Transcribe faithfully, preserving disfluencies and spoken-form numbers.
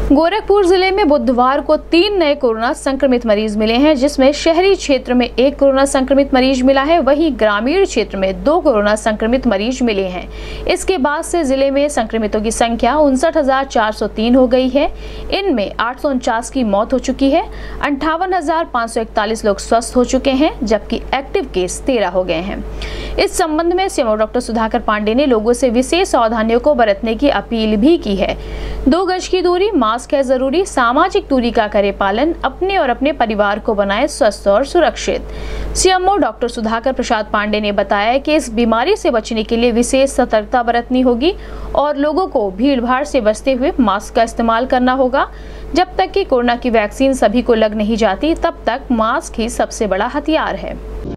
गोरखपुर जिले में बुधवार को तीन नए कोरोना संक्रमित मरीज मिले हैं, जिसमें शहरी क्षेत्र में एक कोरोना संक्रमित मरीज मिला है, वहीं ग्रामीण क्षेत्र में दो कोरोना संक्रमित मरीज मिले हैं। इसके बाद से जिले में संक्रमितों की संख्या उनसठ हजार चार सौ तीन हो गई है। इनमें आठ सौ उनचास की मौत हो चुकी है। अंठावन हजार पाँच सौ इकतालीस लोग स्वस्थ हो चुके हैं, जबकि एक्टिव केस तेरह हो गए हैं। इस संबंध में सीएमओ डॉक्टर सुधाकर पांडे ने लोगों से विशेष सावधानियों को बरतने की अपील भी की है। दो गज की दूरी, मास्क है जरूरी, सामाजिक दूरी का करे पालन, अपने और अपने परिवार को बनाए स्वस्थ और सुरक्षित। सीएमओ डॉक्टर सुधाकर प्रसाद पांडे ने बताया कि इस बीमारी से बचने के लिए विशेष सतर्कता बरतनी होगी और लोगों को भीड़ भाड़ से बचते हुए मास्क का इस्तेमाल करना होगा। जब तक कि कोरोना की वैक्सीन सभी को लग नहीं जाती, तब तक मास्क ही सबसे बड़ा हथियार है।